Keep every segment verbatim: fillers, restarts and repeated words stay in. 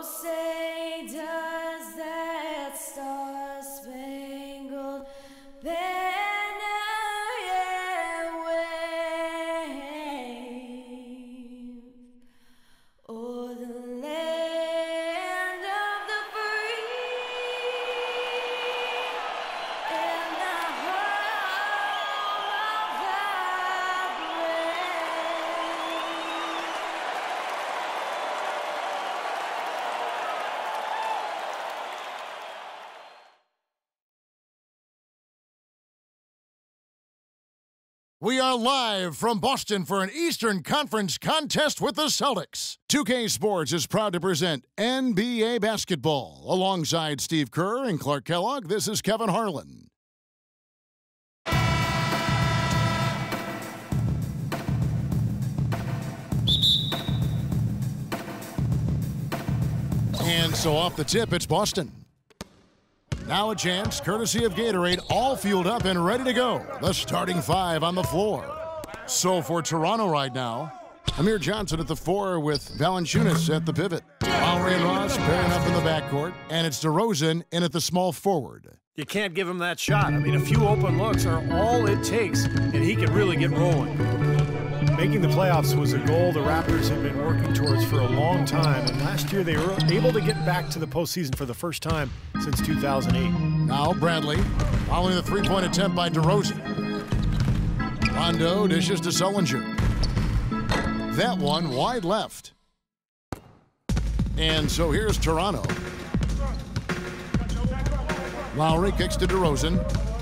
say does that star-spangled banner yet wave o'er the land of the free and the home of the We are live from Boston for an Eastern Conference contest with the Celtics. two K Sports is proud to present N B A basketball. Alongside Steve Kerr and Clark Kellogg, this is Kevin Harlan. And so off the tip, it's Boston. Now a chance, courtesy of Gatorade, all fueled up and ready to go. The starting five on the floor. So for Toronto right now, Amir Johnson at the four with Valanciunas at the pivot. Lowry and Ross pairing up in the backcourt, and it's DeRozan in at the small forward. You can't give him that shot. I mean, a few open looks are all it takes, and he can really get rolling. Making the playoffs was a goal the Raptors have been working towards for a long time, and last year they were able to get back to the postseason for the first time since two thousand eight. Now Bradley, following the three-point attempt by DeRozan. Rondo dishes to Sullinger. That one wide left. And so here's Toronto. Lowry kicks to DeRozan.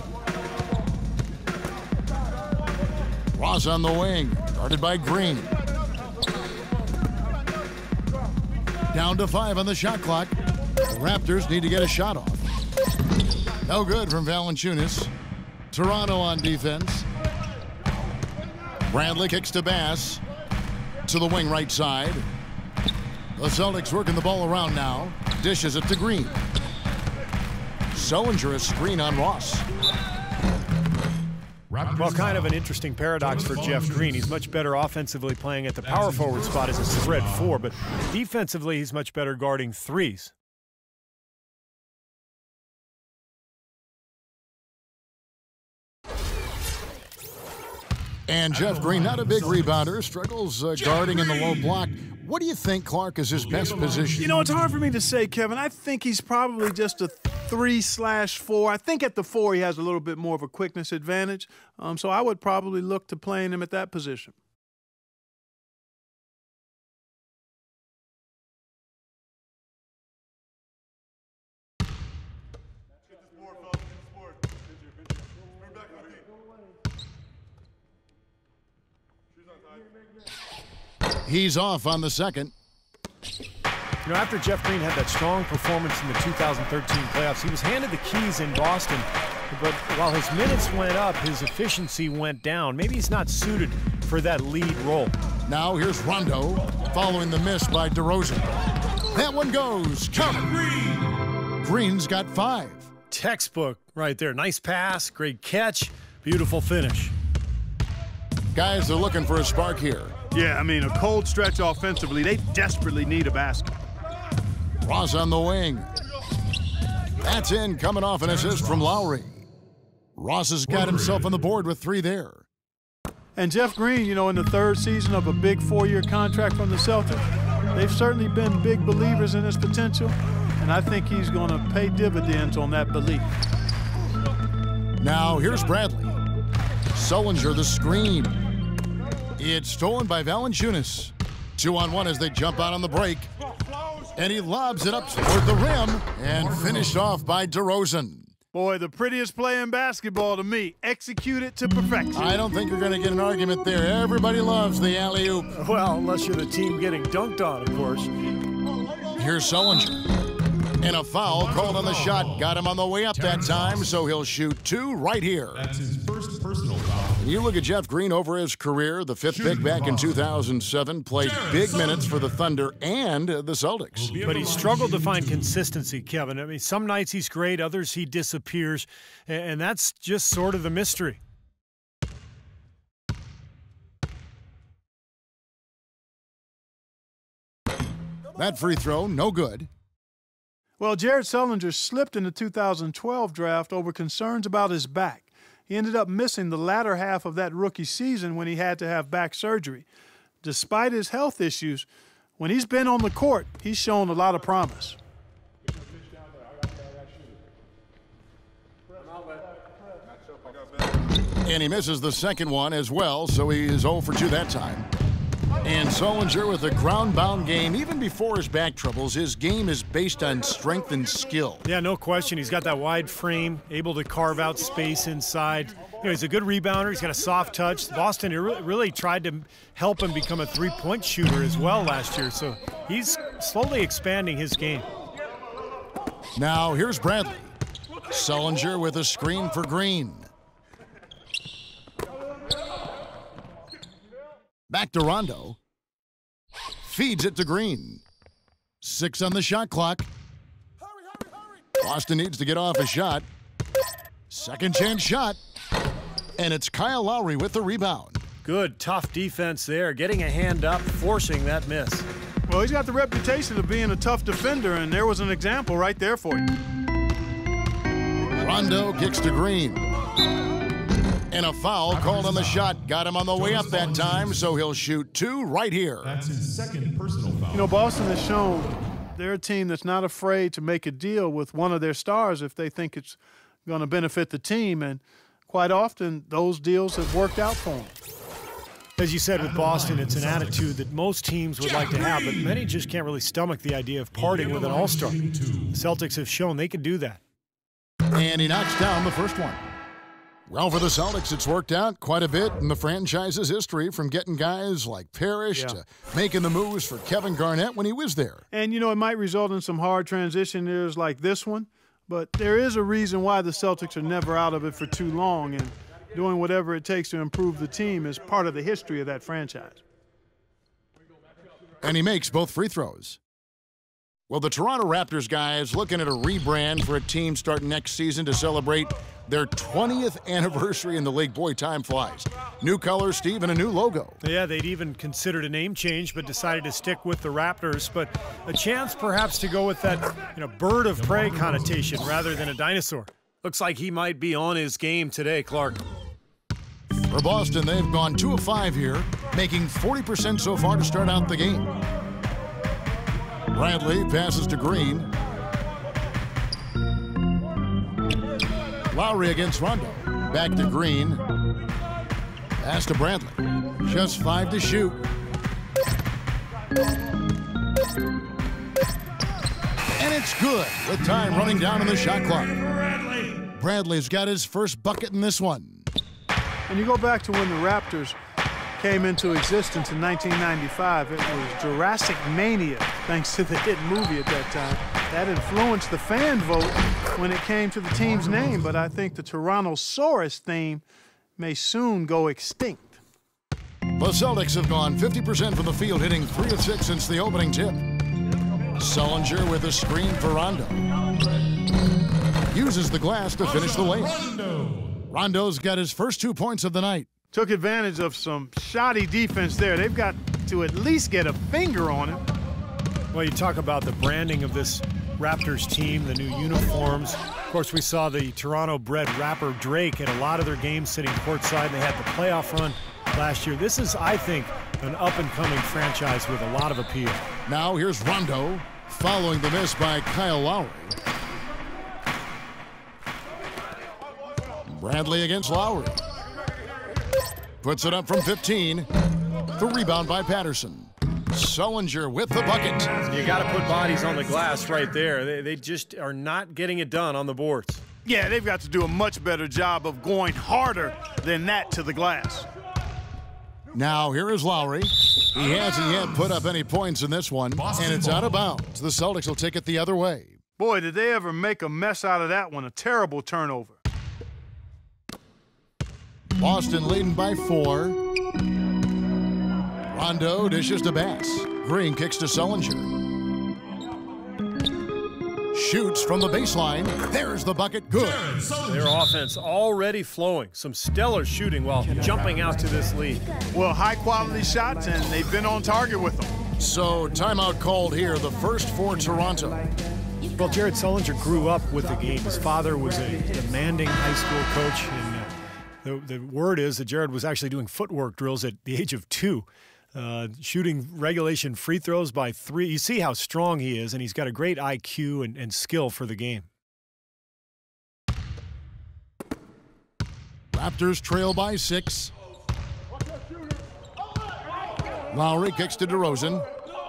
Ross on the wing, guarded by Green. Down to five on the shot clock. The Raptors need to get a shot off. No good from Valanciunas. Toronto on defense. Bradley kicks to Bass. To the wing right side. The Celtics working the ball around now. Dishes it to Green. Sullinger a screen on Ross. Well, kind of an interesting paradox for Jeff Green. He's much better offensively playing at the power forward spot as a spread four, but defensively he's much better guarding threes. And Jeff Green, not a big rebounder, struggles uh, guarding in the low block. What do you think, Clark, is his best position? You know, it's hard for me to say, Kevin. I think he's probably just a three slash four. I think at the four he has a little bit more of a quickness advantage. Um, so I would probably look to playing him at that position. He's off on the second. You know, after Jeff Green had that strong performance in the two thousand thirteen playoffs, he was handed the keys in Boston, but while his minutes went up, his efficiency went down. Maybe he's not suited for that lead role. Now here's Rondo, following the miss by DeRozan. That one goes. Count Green. Green's got five. Textbook right there. Nice pass, great catch, beautiful finish. Guys, they're looking for a spark here. Yeah, I mean, a cold stretch offensively. They desperately need a basket. Ross on the wing. That's in, coming off an assist from Lowry. Ross has got himself on the board with three there. And Jeff Green, you know, in the third season of a big four-year contract from the Celtics, they've certainly been big believers in his potential, and I think he's going to pay dividends on that belief. Now, here's Bradley. Sullinger the screen. It's stolen by Valanciunas. Two on one as they jump out on the break. And he lobs it up toward the rim and finished off by DeRozan. Boy, the prettiest play in basketball to me. Execute it to perfection. I don't think you're going to get an argument there. Everybody loves the alley-oop. Well, unless you're the team getting dunked on, of course. Here's Sullinger. And a foul called on the shot. Got him on the way up that time, so he'll shoot two right here. That's his first personal foul. You look at Jeff Green over his career, the fifth pick back in two thousand seven, played big minutes for the Thunder and the Celtics. But he struggled to find consistency, Kevin. I mean, some nights he's great, others he disappears, and that's just sort of the mystery. That free throw, no good. Well, Jared Sullinger slipped in the two thousand twelve draft over concerns about his back. He ended up missing the latter half of that rookie season when he had to have back surgery. Despite his health issues, when he's been on the court, he's shown a lot of promise. And he misses the second one as well, so he is zero for two that time. And Sullinger with a ground-bound game. Even before his back troubles, his game is based on strength and skill. Yeah, no question. He's got that wide frame, able to carve out space inside. You know, he's a good rebounder. He's got a soft touch. Boston really tried to help him become a three-point shooter as well last year, so he's slowly expanding his game. Now here's Bradley. Sullinger with a screen for Green. Back to Rondo. Feeds it to Green. Six on the shot clock. Boston needs to get off a shot. Second chance shot. And it's Kyle Lowry with the rebound. Good, tough defense there. Getting a hand up, forcing that miss. Well, he's got the reputation of being a tough defender, and there was an example right there for you. Rondo kicks to Green. And a foul called on the shot. Got him on the way up that time, so he'll shoot two right here. That's his second personal foul. You know, Boston has shown they're a team that's not afraid to make a deal with one of their stars if they think it's going to benefit the team, and quite often those deals have worked out for them. As you said with Boston, it's an attitude that most teams would like to have, but many just can't really stomach the idea of parting with an all-star. The Celtics have shown they can do that. And he knocks down the first one. Well, for the Celtics, it's worked out quite a bit in the franchise's history, from getting guys like Parrish Yeah. to making the moves for Kevin Garnett when he was there. And, you know, it might result in some hard transition years like this one, but there is a reason why the Celtics are never out of it for too long, and doing whatever it takes to improve the team is part of the history of that franchise. And he makes both free throws. Well, the Toronto Raptors guys looking at a rebrand for a team starting next season to celebrate their twentieth anniversary in the league. Boy, time flies. New colors, Steve, and a new logo. Yeah, they'd even considered a name change, but decided to stick with the Raptors. But a chance perhaps to go with that, you know, bird of prey connotation rather than a dinosaur. Looks like he might be on his game today, Clark. For Boston, they've gone two of five here, making forty percent so far to start out the game. Bradley passes to Green. Lowry against Rondo. Back to Green. Pass to Bradley. Just five to shoot. And it's good with time running down on the shot clock. Bradley's got his first bucket in this one. And you go back to when the Raptors came into existence in nineteen ninety-five, it was Jurassic Mania, thanks to the hit movie at that time. That influenced the fan vote when it came to the team's name, but I think the Torontosaurus theme may soon go extinct. The Celtics have gone fifty percent from the field, hitting three of six since the opening tip. Sullinger with a screen for Rondo. Uses the glass to finish the layup. Rondo's got his first two points of the night. Took advantage of some shoddy defense there. They've got to at least get a finger on him. Well, you talk about the branding of this Raptors team, the new uniforms. Of course, we saw the Toronto-bred rapper Drake at a lot of their games sitting courtside. They had the playoff run last year. This is, I think, an up-and-coming franchise with a lot of appeal. Now here's Rondo, following the miss by Kyle Lowry. Bradley against Lowry. Puts it up from fifteen. The rebound by Patterson. Sullinger with the bucket. You got to put bodies on the glass right there. They, they just are not getting it done on the boards. Yeah, they've got to do a much better job of going harder than that to the glass. Now here is Lowry. He hasn't yet put up any points in this one, and it's out of bounds. The Celtics will take it the other way. Boy, did they ever make a mess out of that one. A terrible turnover. Boston leading by four. Rondo dishes to Bass. Green kicks to Sullinger. Shoots from the baseline. There's the bucket. Good. Their offense already flowing. Some stellar shooting while jumping out to this lead. Well, high-quality shots, and they've been on target with them. So timeout called here, the first for Toronto. Well, Jared Sullinger grew up with the game. His father was a demanding high school coach, and uh, the, the word is that Jared was actually doing footwork drills at the age of two, uh, shooting regulation free throws by three. You see how strong he is, and he's got a great I Q and, and skill for the game. Raptors trail by six. Lowry kicks to DeRozan.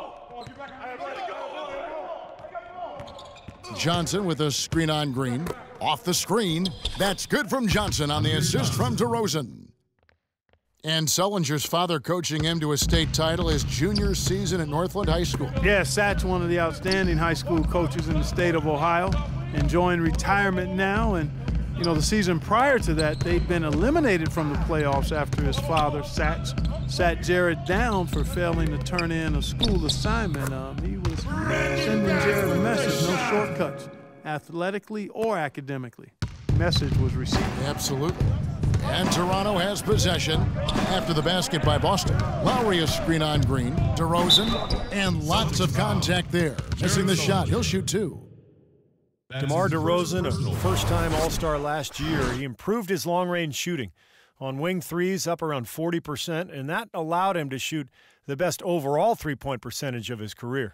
Johnson with a screen on Green. Off the screen. That's good from Johnson on the assist from DeRozan. And Sullinger's father coaching him to a state title his junior season at Northland High School. Yeah, Satch, one of the outstanding high school coaches in the state of Ohio, enjoying retirement now. And, you know, the season prior to that, they'd been eliminated from the playoffs after his father, Satch, sat Jared down for failing to turn in a school assignment. Um, he was sending Jared a message, no shortcuts, athletically or academically. Message was received. Absolutely. And Toronto has possession after the basket by Boston. Lowry a screen on Green. DeRozan, and lots of contact there. Missing the shot. He'll shoot two. DeMar DeRozan, a first-time All-Star last year, he improved his long-range shooting. On wing threes, up around forty percent, and that allowed him to shoot the best overall three-point percentage of his career.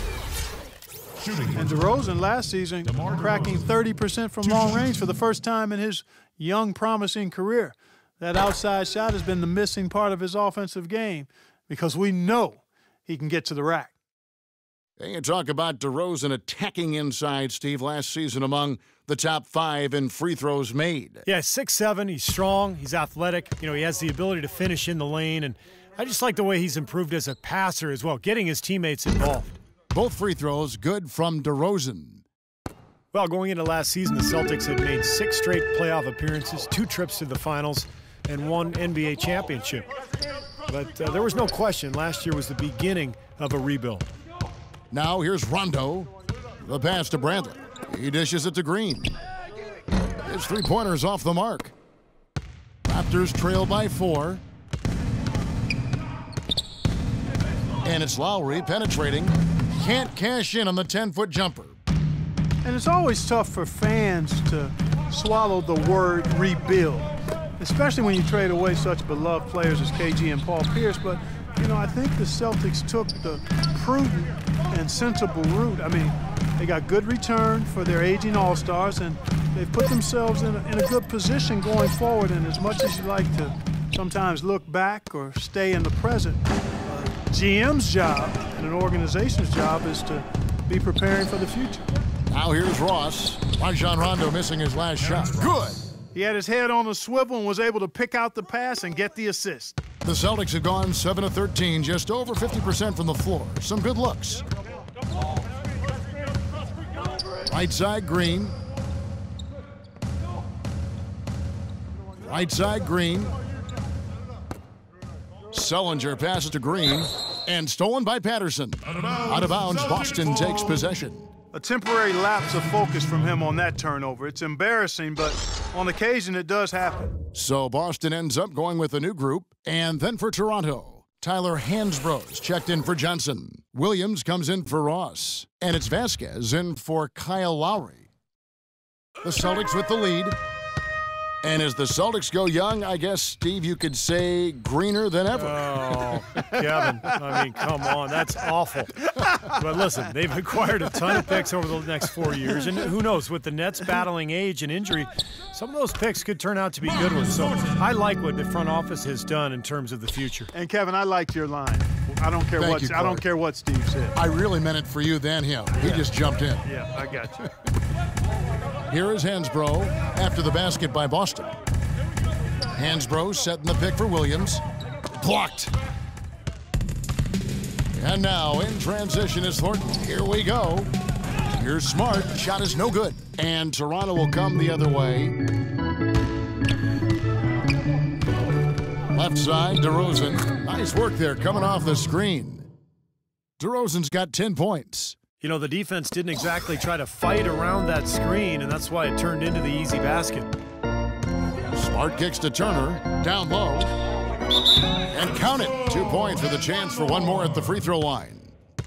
And DeRozan last season cracking thirty percent from long range for the first time in his young, promising career. That outside shot has been the missing part of his offensive game because we know he can get to the rack. And you talk about DeRozan attacking inside, Steve, last season among the top five in free throws made. Yeah, six seven, he's strong, he's athletic. You know, he has the ability to finish in the lane, and I just like the way he's improved as a passer as well, getting his teammates involved. Both free throws good from DeRozan. Well, going into last season, the Celtics had made six straight playoff appearances, two trips to the finals, and one N B A championship. But uh, there was no question last year was the beginning of a rebuild. Now here's Rondo. The pass to Bradley. He dishes it to Green. His three-pointer's off the mark. Raptors trail by four. And it's Lowry penetrating. Can't cash in on the ten-foot jumper. And it's always tough for fans to swallow the word rebuild, especially when you trade away such beloved players as K G and Paul Pierce. But, you know, I think the Celtics took the prudent and sensible route. I mean, they got good return for their aging All-Stars, and they've put themselves in a, in a good position going forward. And as much as you like to sometimes look back or stay in the present, uh, G M's job and an organization's job is to be preparing for the future. Now here's Ross. Rajon Rondo missing his last shot. Good. He had his head on a swivel and was able to pick out the pass and get the assist. The Celtics have gone seven of thirteen, just over fifty percent from the floor. Some good looks. Right side, Green. Right side, Green. Sullinger passes to Green, and stolen by Patterson. Out of bounds, Boston takes possession. A temporary lapse of focus from him on that turnover. It's embarrassing, but on occasion it does happen. So Boston ends up going with a new group, and then for Toronto, Tyler Hansbrough's checked in for Johnson. Williams comes in for Ross, and it's Vasquez in for Kyle Lowry. The Celtics with the lead. And as the Celtics go young, I guess, Steve, you could say greener than ever. Oh, Kevin, I mean, come on, that's awful. But listen, they've acquired a ton of picks over the next four years, and who knows, with the Nets battling age and injury, some of those picks could turn out to be good ones. So I like what the front office has done in terms of the future. And Kevin, I liked your line. I don't care Thank what you, I don't care what Steve said. I really meant it for you than him. He Yeah. just jumped in. Yeah, I got you. Here is Hansbrough after the basket by Boston. Hansbrough setting the pick for Williams. Blocked. And now in transition is Thornton. Here we go. Here's Smart. Shot is no good. And Toronto will come the other way. Left side, DeRozan. Nice work there coming off the screen. DeRozan's got ten points. You know, the defense didn't exactly try to fight around that screen, and that's why it turned into the easy basket. Smart kicks to Turner, down low, and count it. Two points with a chance for one more at the free throw line.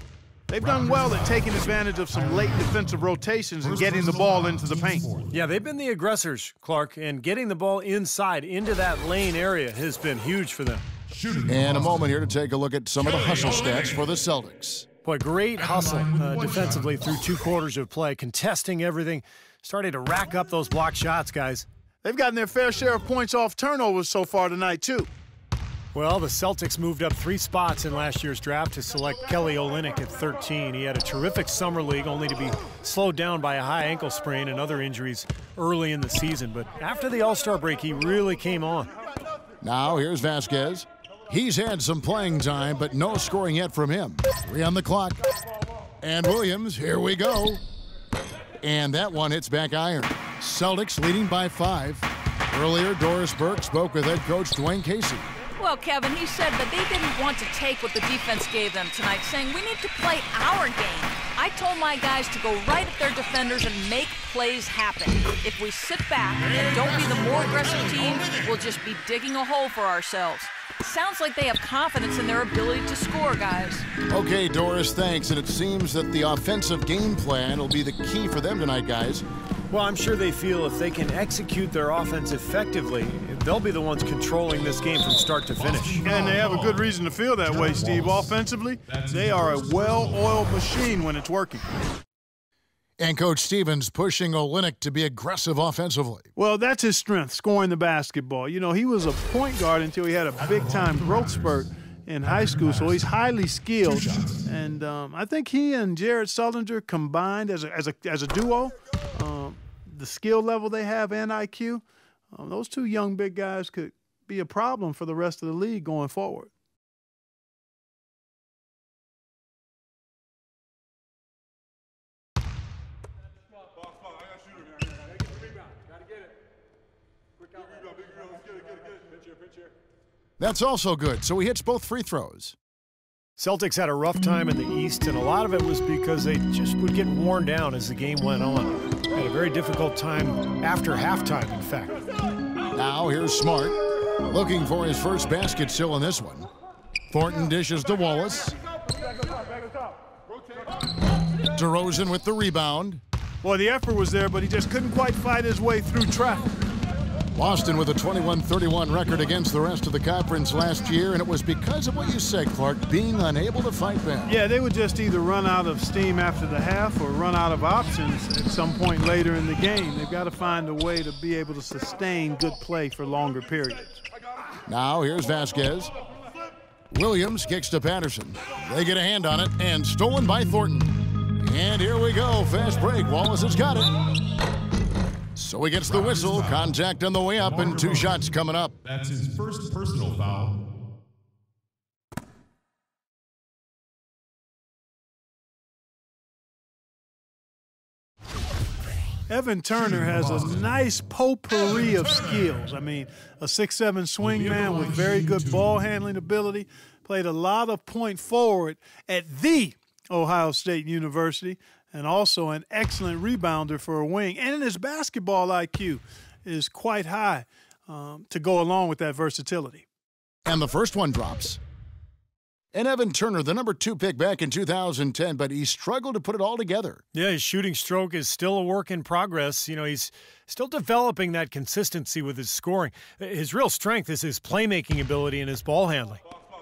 They've done well at taking advantage of some late defensive rotations and getting the ball into the paint. Yeah, they've been the aggressors, Clark, and getting the ball inside into that lane area has been huge for them. And a moment here to take a look at some of the hustle stats for the Celtics. Boy, great hustle uh, defensively through two quarters of play, contesting everything, starting to rack up those block shots, guys. They've gotten their fair share of points off turnovers so far tonight, too. Well, the Celtics moved up three spots in last year's draft to select Kelly Olynyk at thirteen. He had a terrific summer league, only to be slowed down by a high ankle sprain and other injuries early in the season. But after the All-Star break, he really came on. Now here's Vasquez. He's had some playing time, but no scoring yet from him. Three on the clock. And Williams, here we go. And that one hits back iron. Celtics leading by five. Earlier, Doris Burke spoke with head coach Dwayne Casey. Well, Kevin, he said that they didn't want to take what the defense gave them tonight, saying we need to play our game. I told my guys to go right at their defenders and make plays happen. If we sit back and don't be the more aggressive team, we'll just be digging a hole for ourselves. Sounds like they have confidence in their ability to score, guys. Okay, Doris, thanks. And it seems that the offensive game plan will be the key for them tonight, guys. Well, I'm sure they feel if they can execute their offense effectively, they'll be the ones controlling this game from start to finish. And they have a good reason to feel that way, Steve. Offensively, they are a well-oiled machine when it's working. And Coach Stevens pushing Olynyk to be aggressive offensively. Well, that's his strength, scoring the basketball. You know, he was a point guard until he had a big-time growth spurt in high school, so he's highly skilled. And um, I think he and Jared Sullinger combined as a, as a, as a duo, um, the skill level they have and I Q, um, those two young big guys could be a problem for the rest of the league going forward. That's also good, so he hits both free throws. Celtics had a rough time in the East, and a lot of it was because they just would get worn down as the game went on. They had a very difficult time after halftime, in fact. Now here's Smart, looking for his first basket still in this one. Thornton dishes to Wallace. DeRozan with the rebound. Boy, the effort was there, but he just couldn't quite fight his way through traffic. Boston with a twenty-one thirty-one record against the rest of the conference last year, and it was because of what you said, Clark, being unable to fight back. Yeah, they would just either run out of steam after the half or run out of options at some point later in the game. They've got to find a way to be able to sustain good play for longer periods. Now here's Vasquez. Williams kicks to Patterson. They get a hand on it, and stolen by Thornton. And here we go, fast break. Wallace has got it. So he gets the whistle, contact on the way up, and two shots coming up. That's his first personal foul. Evan Turner has a nice potpourri of skills. I mean, a six seven swing man with very good ball handling ability. Played a lot of point forward at the Ohio State University, and also an excellent rebounder for a wing. And his basketball I Q is quite high um, to go along with that versatility. And the first one drops. And Evan Turner, the number two pick back in two thousand ten, but he struggled to put it all together. Yeah, his shooting stroke is still a work in progress. You know, he's still developing that consistency with his scoring. His real strength is his playmaking ability and his ball handling.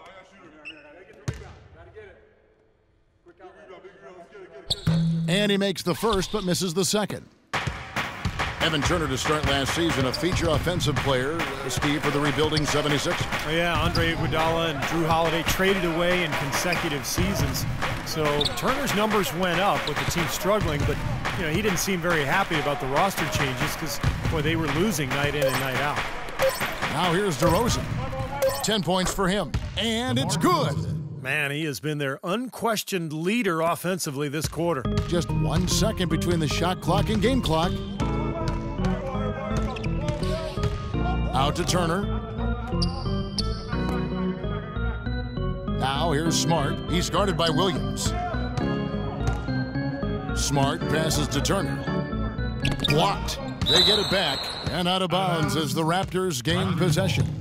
And he makes the first, but misses the second. Evan Turner to start last season, a feature offensive player, Steve, for the rebuilding seventy-six. Oh, yeah, Andre Iguodala and Drew Holiday traded away in consecutive seasons. So Turner's numbers went up with the team struggling, but you know he didn't seem very happy about the roster changes because, boy, they were losing night in and night out. Now here's DeRozan. Ten points for him, and it's good. Man, he has been their unquestioned leader offensively this quarter. Just one second between the shot clock and game clock. Out to Turner. Now here's Smart. He's guarded by Williams. Smart passes to Turner. Blocked. They get it back and out of bounds as the Raptors gain possession.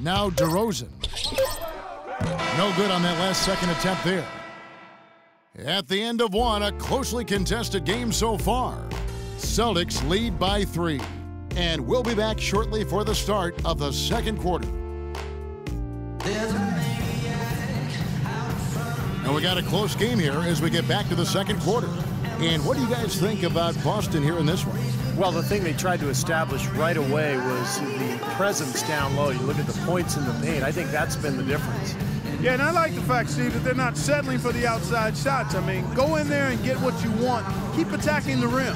Now DeRozan. No good on that last second attempt there. At the end of one, a closely contested game so far. Celtics lead by three. And we'll be back shortly for the start of the second quarter. And we got a close game here as we get back to the second quarter. And what do you guys think about Boston here in this one? Well, the thing they tried to establish right away was the presence down low. You look at the points in the paint. I think that's been the difference. Yeah, and I like the fact, Steve, that they're not settling for the outside shots. I mean, go in there and get what you want. Keep attacking the rim.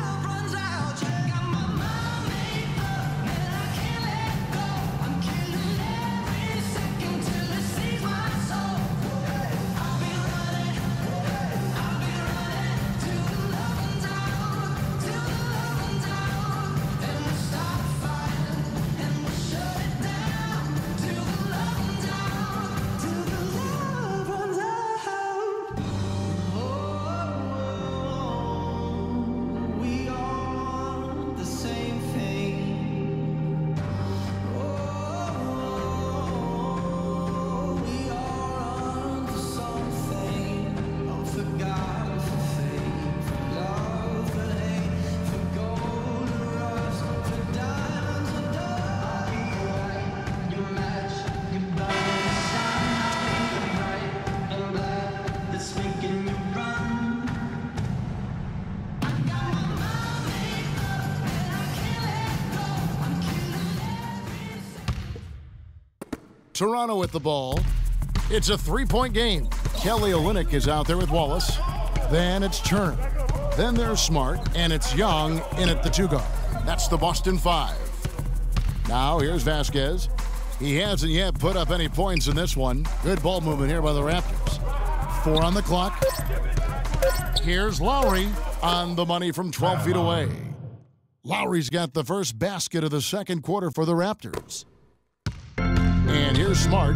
Toronto with the ball. It's a three-point game. Kelly Olynyk is out there with Wallace. Then it's Turner. Then there's Smart, and it's Young in at the two guard. That's the Boston Five. Now here's Vasquez. He hasn't yet put up any points in this one. Good ball movement here by the Raptors. Four on the clock. Here's Lowry on the money from twelve feet away. Lowry's got the first basket of the second quarter for the Raptors. And here's Smart.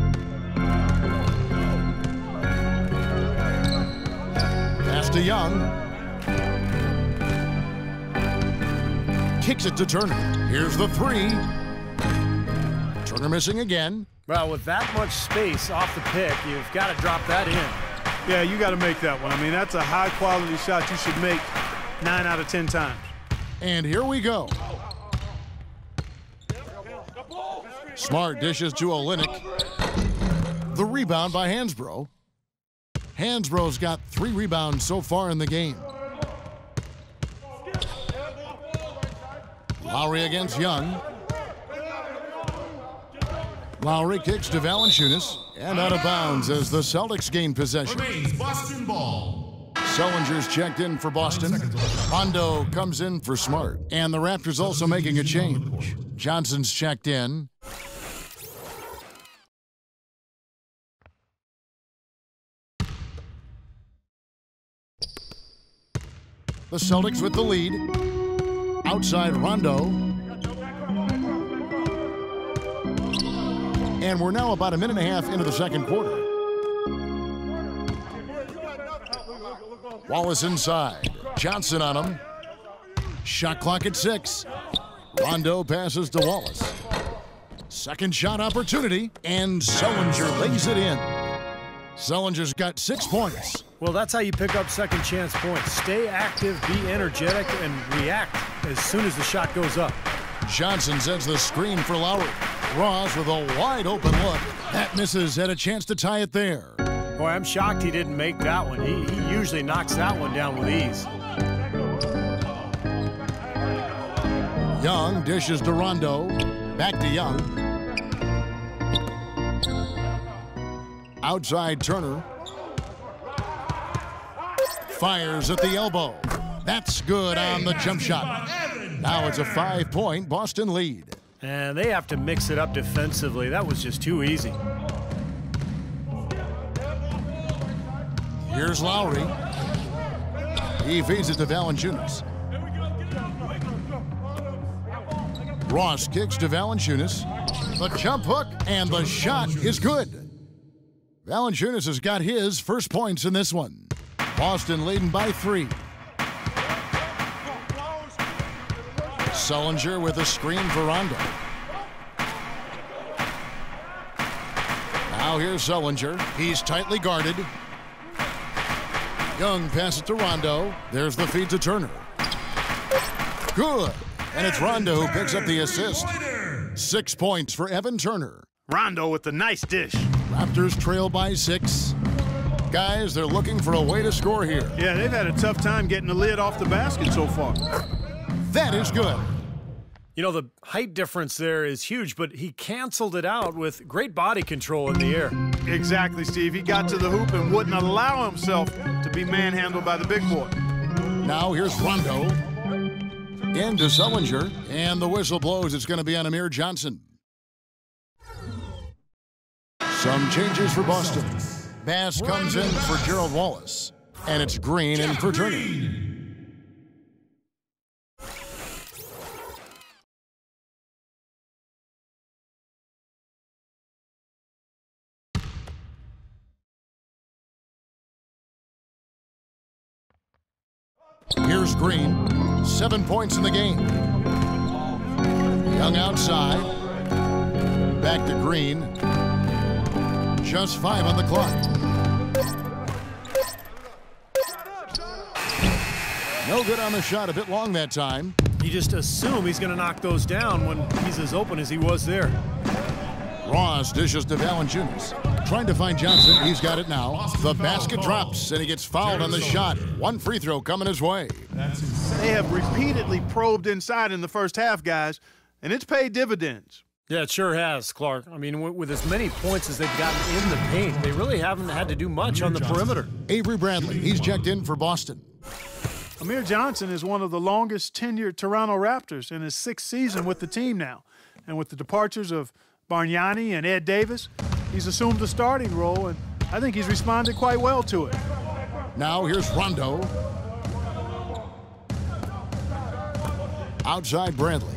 Pass to Young. Kicks it to Turner. Here's the three. Turner missing again. Well, with that much space off the pick, you've got to drop that in. Yeah, you got to make that one. I mean, that's a high-quality shot you should make nine out of ten times. And here we go. Smart dishes to Olynyk. The rebound by Hansbrough. Hansbrough's got three rebounds so far in the game. Lowry against Young. Lowry kicks to Valanciunas and out of bounds as the Celtics gain possession. Remains Boston ball. Sellinger's checked in for Boston. Rondo comes in for Smart. And the Raptors also making a change. Johnson's checked in. The Celtics with the lead. Outside Rondo. And we're now about a minute and a half into the second quarter. Wallace inside. Johnson on him. Shot clock at six. Rondo passes to Wallace. Second shot opportunity, and Sellinger lays it in. Sellinger's got six points. Well, that's how you pick up second chance points. Stay active, be energetic, and react as soon as the shot goes up. Johnson sends the screen for Lowry. Ross with a wide open look. That misses, had a chance to tie it there. Boy, I'm shocked he didn't make that one. He, he usually knocks that one down with ease. Young dishes to Rondo. Back to Young. Outside Turner. Fires at the elbow. That's good on the jump shot. Now it's a five-point Boston lead. And they have to mix it up defensively. That was just too easy. Here's Lowry. He feeds it to Valanciunas. Ross kicks to Valanciunas. The jump hook, and the shot is good. Valanciunas has got his first points in this one. Boston leading by three. Sellinger with a screen for Rondo. Now here's Sullinger. He's tightly guarded. Young passes to Rondo. There's the feed to Turner. Good. And it's Rondo who picks up the assist. Six points for Evan Turner. Rondo with the nice dish. Raptors trail by six. Guys, they're looking for a way to score here. Yeah, they've had a tough time getting the lid off the basket so far. That is good. You know, the height difference there is huge, but he canceled it out with great body control in the air. Exactly, Steve. He got to the hoop and wouldn't allow himself to be manhandled by the big boy. Now here's Rondo. Into Sullinger. And the whistle blows. It's going to be on Amir Johnson. Some changes for Boston. Bass comes in for Gerald Wallace. And it's Green in for Turner. Here's Green, seven points in the game. Young outside, back to Green. Just five on the clock. No good on the shot, a bit long that time. You just assume he's going to knock those down when he's as open as he was there. Ross dishes to Valanciunas. Trying to find Johnson. He's got it now. The basket drops, and he gets fouled on the shot. One free throw coming his way. They have repeatedly probed inside in the first half, guys, and it's paid dividends. Yeah, it sure has, Clark. I mean, with as many points as they've gotten in the paint, they really haven't had to do much on the perimeter. Avery Bradley, he's checked in for Boston. Amir Johnson is one of the longest tenured Toronto Raptors in his sixth season with the team now. And with the departures of Bargnani and Ed Davis, he's assumed a starting role, and I think he's responded quite well to it. Now here's Rondo. Outside Bradley.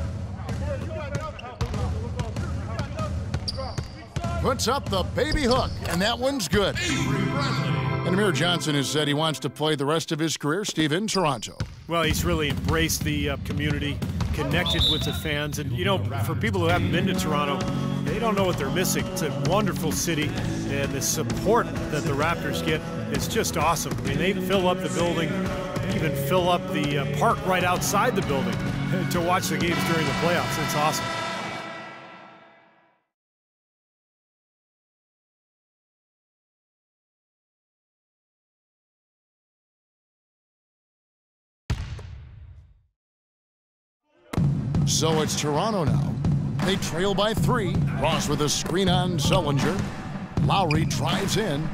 Puts up the baby hook, and that one's good. And Amir Johnson has said he wants to play the rest of his career, Steve, in Toronto. Well, he's really embraced the uh, community, connected with the fans. And, you know, for people who haven't been to Toronto, they don't know what they're missing. It's a wonderful city, and the support that the Raptors get is just awesome. I mean, they fill up the building, even fill up the uh, park right outside the building to watch the games during the playoffs. It's awesome. So it's Toronto now. They trail by three. Ross with a screen on Sullinger. Lowry drives in.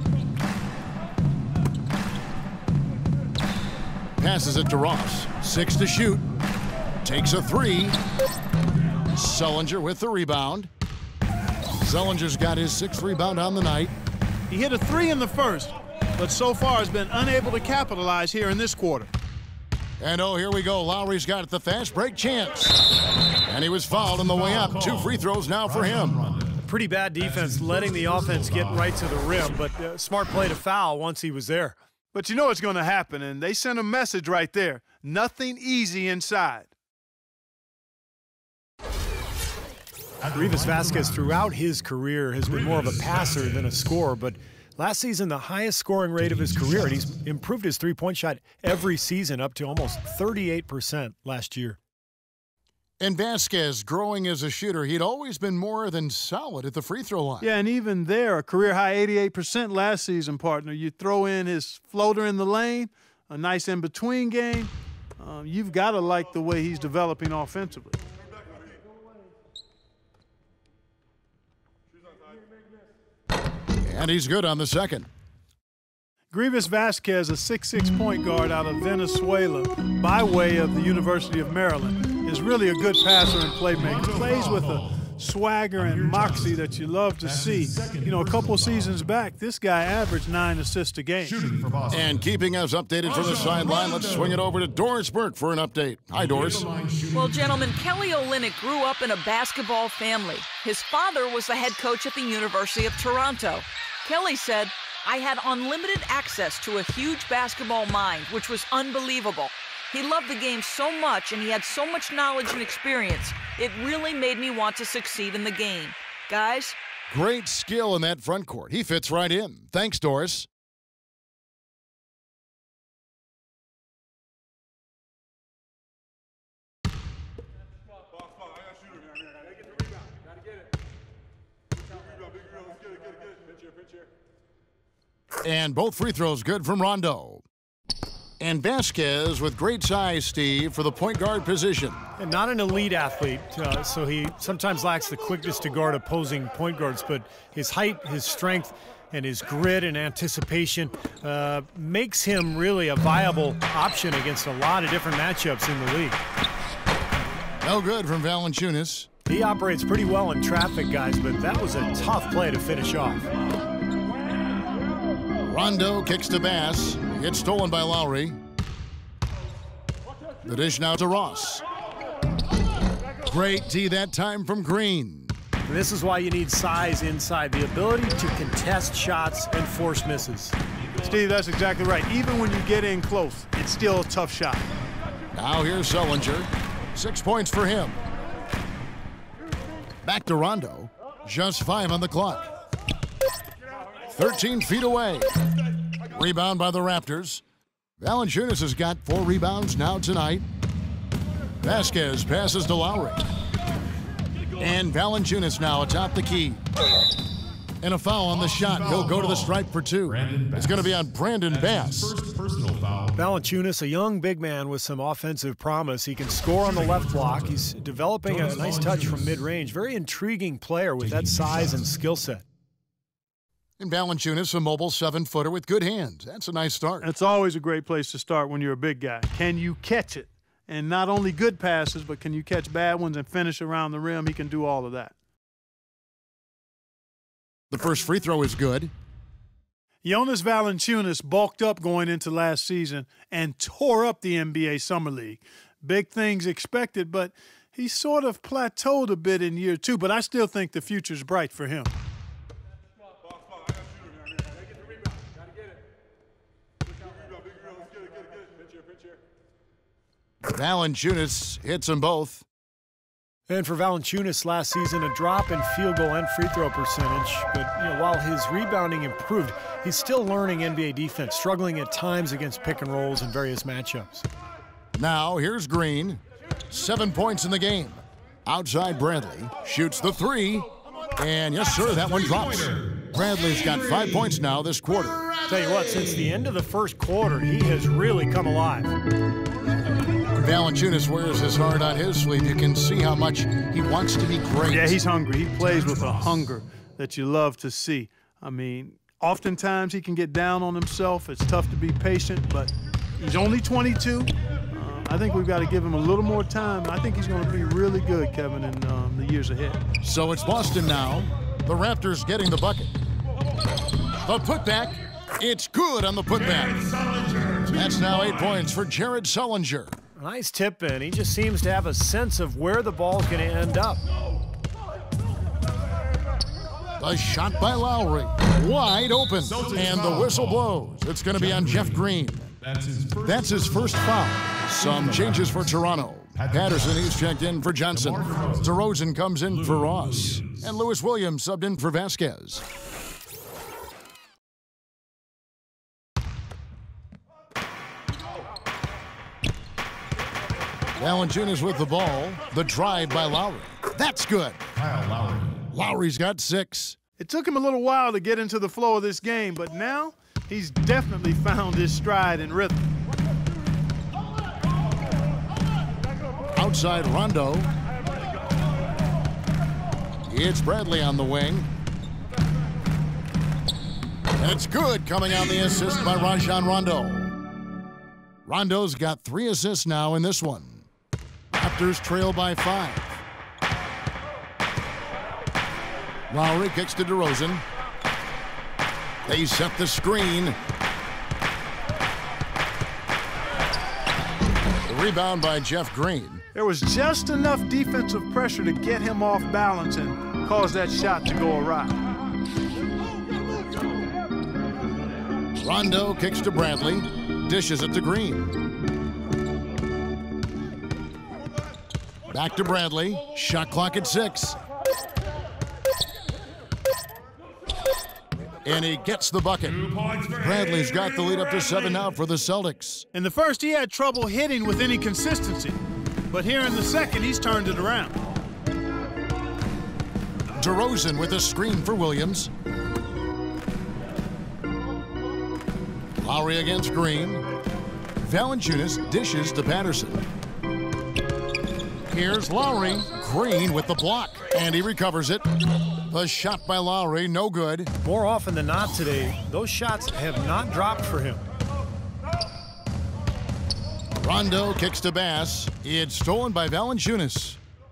Passes it to Ross. Six to shoot. Takes a three. Sullinger with the rebound. Sullinger's got his sixth rebound on the night. He hit a three in the first, but so far has been unable to capitalize here in this quarter. And oh, here we go. Lowry's got it, the fast break chance. And he was fouled on the way up. Two free throws now for him. Pretty bad defense, letting the offense get right to the rim, but uh, smart play to foul once he was there. But you know it's going to happen, and they sent a message right there. Nothing easy inside. Rivas Vasquez, throughout his career, has been more of a passer than a scorer, but last season, the highest scoring rate of his career, and he's improved his three-point shot every season up to almost thirty-eight percent last year. And Vasquez, growing as a shooter, he'd always been more than solid at the free throw line. Yeah, and even there, a career-high eighty-eight percent last season, partner. You throw in his floater in the lane, a nice in-between game. Um, you've got to like the way he's developing offensively. And he's good on the second. Rivas Vasquez, a six six point guard out of Venezuela by way of the University of Maryland, is really a good passer and playmaker. Plays with a swagger and moxie that you love to see. You know, a couple seasons back, this guy averaged nine assists a game. And keeping us updated from the sideline, let's swing it over to Doris Burke for an update. Hi, Doris. Well, gentlemen, Kelly Olynyk grew up in a basketball family. His father was the head coach at the University of Toronto. Kelly said, "I had unlimited access to a huge basketball mind, which was unbelievable. He loved the game so much, and he had so much knowledge and experience. It really made me want to succeed in the game. Guys, Great skill in that front court. He fits right in. Thanks, Doris. And both free throws good from Rondo. And Vasquez with great size, Steve, for the point guard position. And not an elite athlete, uh, so he sometimes lacks the quickness to guard opposing point guards, but his height, his strength, and his grit and anticipation uh, makes him really a viable option against a lot of different matchups in the league. No good from Valanciunas. He operates pretty well in traffic, guys, but that was a tough play to finish off. Rondo kicks to Bass. Gets stolen by Lowry. The dish now to Ross. Great D that time from Green. And this is why you need size inside, the ability to contest shots and force misses. Steve, that's exactly right. Even when you get in close, it's still a tough shot. Now here's Sullinger. Six points for him. Back to Rondo. Just five on the clock. thirteen feet away. Rebound by the Raptors. Valanciunas has got four rebounds now tonight. Vasquez passes to Lowry. And Valanciunas now atop the key. And a foul on the shot. He'll go to the stripe for two. It's going to be on Brandon Bass. First personal foul. Valanciunas, a young big man with some offensive promise. He can score on the left block. He's developing a nice touch from mid-range. Very intriguing player with that size and skill set. And Valanciunas, a mobile seven-footer with good hands. That's a nice start. It's always a great place to start when you're a big guy. Can you catch it? And not only good passes, but can you catch bad ones and finish around the rim? He can do all of that. The first free throw is good. Jonas Valanciunas bulked up going into last season and tore up the N B A Summer League. Big things expected, but he sort of plateaued a bit in year two, but I still think the future's bright for him. Valanciunas hits them both. And for Valanciunas last season, a drop in field goal and free throw percentage. But you know, while his rebounding improved, he's still learning N B A defense, struggling at times against pick and rolls in various matchups. Now here's Green. Seven points in the game. Outside Bradley. Shoots the three. And yes, sir, that one drops. Bradley's got five points now this quarter. Tell you what, since the end of the first quarter, he has really come alive. Valanciunas wears his heart on his sleeve. You can see how much he wants to be great. Yeah, he's hungry. He plays with a hunger that you love to see. I mean, oftentimes he can get down on himself. It's tough to be patient, but he's only twenty-two. Uh, I think we've got to give him a little more time. I think he's going to be really good, Kevin, in um, the years ahead. So it's Boston now. The Raptors getting the bucket. The putback. It's good on the putback. That's now eight points for Jared Sullinger. Nice tip in. He just seems to have a sense of where the ball's going to end up. The shot by Lowry. Wide open. And the whistle blows. It's going to be on Jeff Green. That's his first foul. Some changes for Toronto. Patterson, he's checked in for Johnson. DeRozan comes in for Ross. And Lewis Williams subbed in for Vasquez. Valanciunas with the ball. The drive by Lowry. That's good. Kyle Lowry. Lowry's got six. It took him a little while to get into the flow of this game, but now he's definitely found his stride and rhythm. Outside Rondo. It's Bradley on the wing. And it's good, coming on the assist by Rajon Rondo. Rondo's got three assists now in this one. Raptors trail by five. Lowry kicks to DeRozan. They set the screen. The rebound by Jeff Green. There was just enough defensive pressure to get him off balance and cause that shot to go awry. Rondo kicks to Bradley. Dishes it to Green. Back to Bradley. Shot clock at six. and he gets the bucket. Bradley's got the lead up to seven now for the Celtics. In the first, he had trouble hitting with any consistency. But here in the second, he's turned it around. DeRozan with a screen for Williams. Lowry against Green. Valanciunas dishes to Patterson. Here's Lowry. Green with the block, and he recovers it. The shot by Lowry, no good. More often than not today, those shots have not dropped for him. Rondo kicks to Bass. It's stolen by Valanciunas.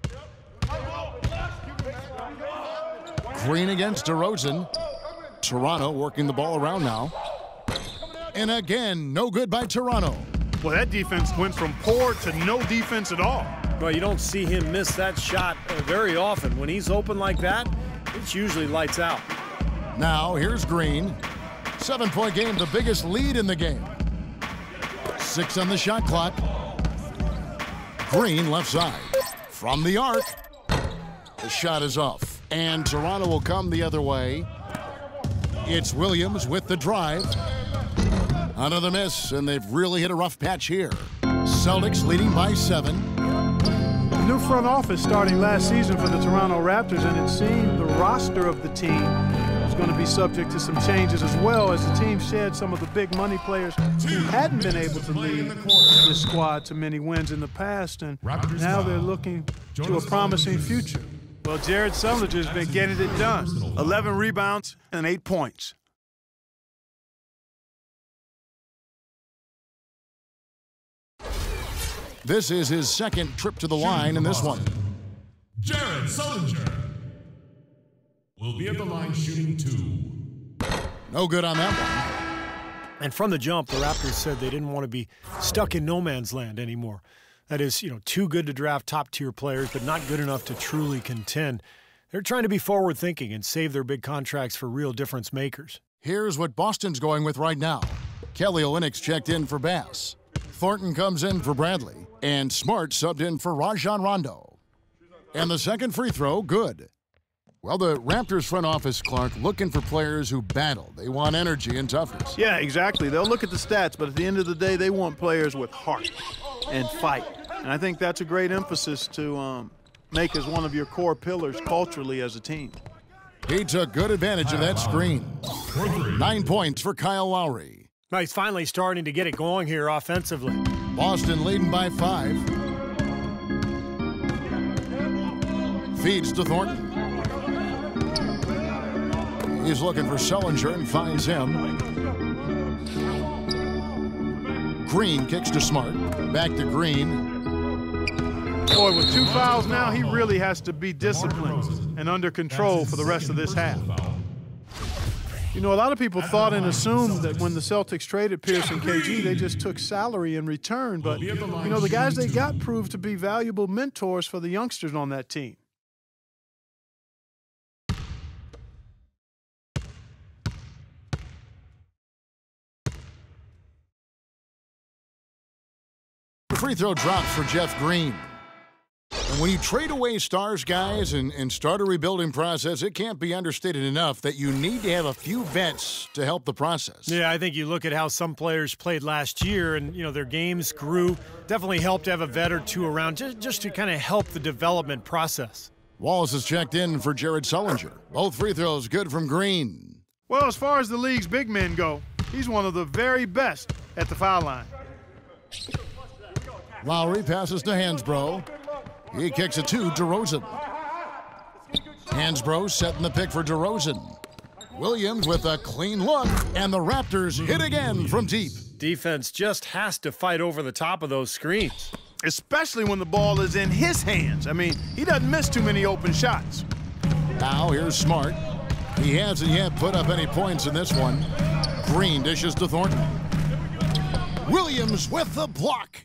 Green against DeRozan. Toronto working the ball around now. And again, no good by Toronto. Well, that defense went from poor to no defense at all. Well, you don't see him miss that shot uh, very often. When he's open like that, it's usually lights out. Now, here's Green. Seven-point game, the biggest lead in the game. Six on the shot clock. Green left side. From the arc. The shot is off. And Toronto will come the other way. It's Williams with the drive. Another miss, and they've really hit a rough patch here. Celtics leading by seven. New front office starting last season for the Toronto Raptors, and it seemed the roster of the team was going to be subject to some changes as well, as the team shed some of the big money players who hadn't been able to lead this squad to many wins in the past, and now they're looking to a promising future. Well, Jared Sullinger's been getting it done. eleven rebounds and eight points. This is his second trip to the line in this one. Jared Sullinger will be at the line shooting two. No good on that one. And from the jump, the Raptors said they didn't want to be stuck in no man's land anymore. That is, you know, too good to draft top-tier players, but not good enough to truly contend. They're trying to be forward-thinking and save their big contracts for real difference makers. Here's what Boston's going with right now. Kelly Olynyk's checked in for Bass. Thornton comes in for Bradley. And Smart subbed in for Rajon Rondo. And the second free throw, good. Well, the Raptors front office, Clark, looking for players who battle. They want energy and toughness. Yeah, exactly. They'll look at the stats, but at the end of the day, they want players with heart and fight. And I think that's a great emphasis to um, make as one of your core pillars culturally as a team. He took good advantage of that screen. Nine points for Kyle Lowry. Now he's finally starting to get it going here offensively. Boston leading by five. Feeds to Thornton. He's looking for Sullinger and finds him. Green kicks to Smart. Back to Green. Boy, with two fouls now, he really has to be disciplined and under control for the rest of this half. You know, a lot of people thought and assumed that when the Celtics traded Pierce and K G, they just took salary in return. But, you know, the guys they got proved to be valuable mentors for the youngsters on that team. The free throw drops for Jeff Green. And when you trade away stars, guys, and, and start a rebuilding process, it can't be understated enough that you need to have a few vets to help the process. Yeah, I think you look at how some players played last year and, you know, their games grew. Definitely helped to have a vet or two around just, just to kind of help the development process. Wallace has checked in for Jared Sullinger. Both free throws good from Green. Well, as far as the league's big men go, he's one of the very best at the foul line. Lowry passes to Hansbrough. He kicks it to DeRozan. Hansbrough setting the pick for DeRozan. Williams with a clean look, and the Raptors hit again from deep. Defense just has to fight over the top of those screens. Especially when the ball is in his hands. I mean, he doesn't miss too many open shots. Now here's Smart. He hasn't yet put up any points in this one. Green dishes to Thornton. Williams with the block.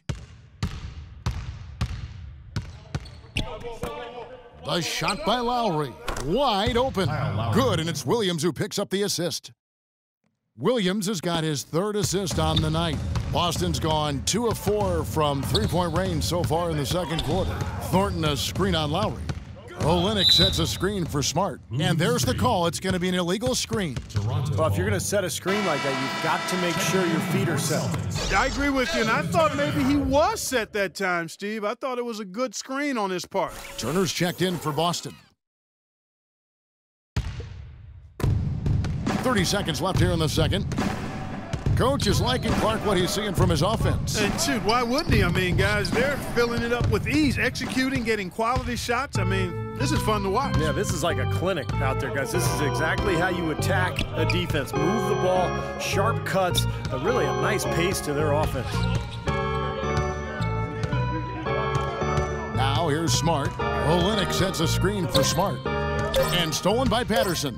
The shot by Lowry. Wide open. Good, and it's Williams who picks up the assist. Williams has got his third assist on the night. Boston's gone two of four from three-point range so far in the second quarter. Thornton a screen on Lowry. Olynyk sets a screen for Smart. And there's the call. It's going to be an illegal screen. Toronto. Well, if you're going to set a screen like that, you've got to make sure your feet are set. I agree with you, and I thought maybe he was set that time, Steve. I thought it was a good screen on his part. Turner's checked in for Boston. thirty seconds left here in the second. Coach is liking Clark what he's seeing from his offense. And shoot, why wouldn't he? I mean, guys, they're filling it up with ease, executing, getting quality shots. I mean, this is fun to watch. Yeah, this is like a clinic out there, guys. This is exactly how you attack a defense. Move the ball, sharp cuts, but really a nice pace to their offense. Now here's Smart. Olynyk sets a screen for Smart. And stolen by Patterson.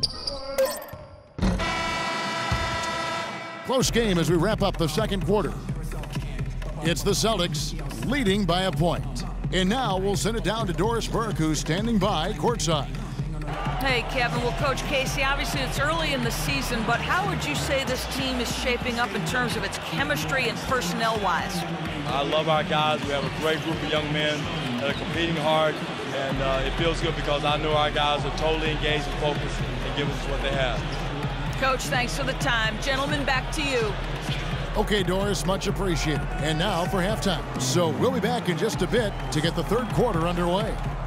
Close game as we wrap up the second quarter. It's the Celtics leading by a point. And now we'll send it down to Doris Burke, who's standing by courtside. Hey, Kevin. Well, Coach Casey, obviously it's early in the season, but how would you say this team is shaping up in terms of its chemistry and personnel-wise? I love our guys. We have a great group of young men that are competing hard, and uh, it feels good because I know our guys are totally engaged and focused and giving us what they have. Coach, thanks for the time. Gentlemen, back to you. Okay, Doris, much appreciated. And now for halftime. So we'll be back in just a bit to get the third quarter underway.